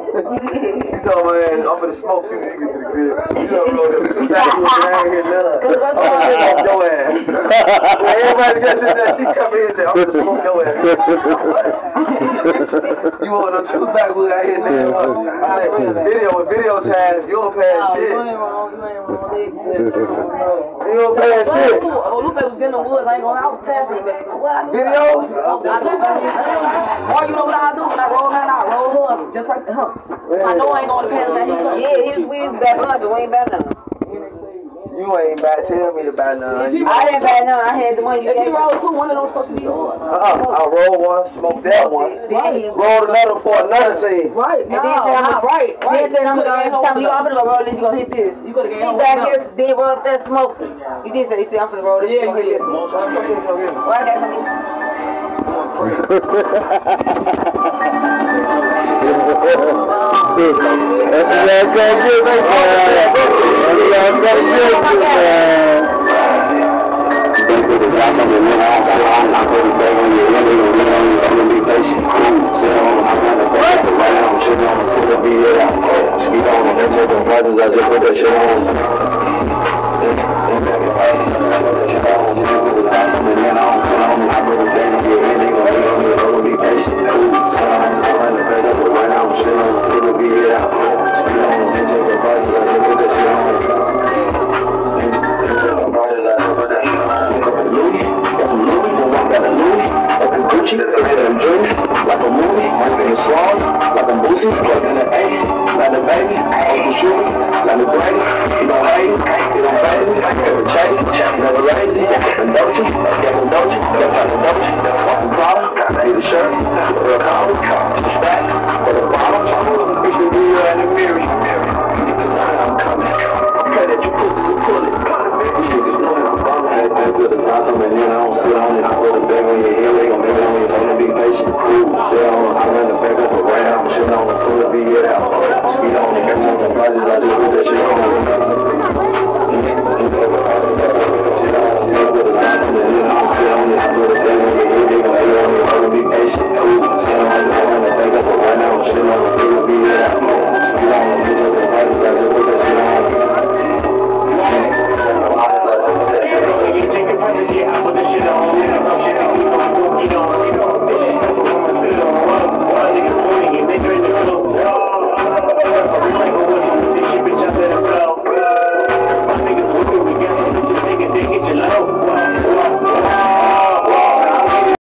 She told my ass, I'm gonna smoke you when you get to the crib. You don't roll up 2 backwoods and I ain't hit none. I'm gonna smoke your ass. Everybody just in there, she come in and say, I'm gonna smoke your ass. You want them 2 backwoods, I ain't hit none. Video time, you don't pass shit. You ain't wrong. You don't pass shit. Oh, Lupe was getting the woods, I ain't gonna, I was passing him. Video? Or you know what I do when I roll out, I roll up, just right there. I know I ain't gonna pass that. Yeah, he was with back up, but we ain't back none. You ain't about to tell me to buy none. I didn't buy none, I had the one you If gave you roll 2, one of those supposed to be yours. I rolled one, smoked that one. Rolled another for another scene. Right, and then said, right. Then said, I'm gonna tell you, I'm gonna roll this, you gonna hit this. You could have gave him back here, then roll up that smoke. You did say, you see, I'm gonna roll this, you gonna hit this. Well, I got some. That's what y'all got this, man. I just put that shit on. Like a movie, in songs, like a Boosie, like in the 80s, like the baby, Uncle Sugar, like the granny, you don't hate it, you don't fade it, never chase it, never lazy, and don't you, never don't you, never Prada, need a shirt, real collar, it's the stacks,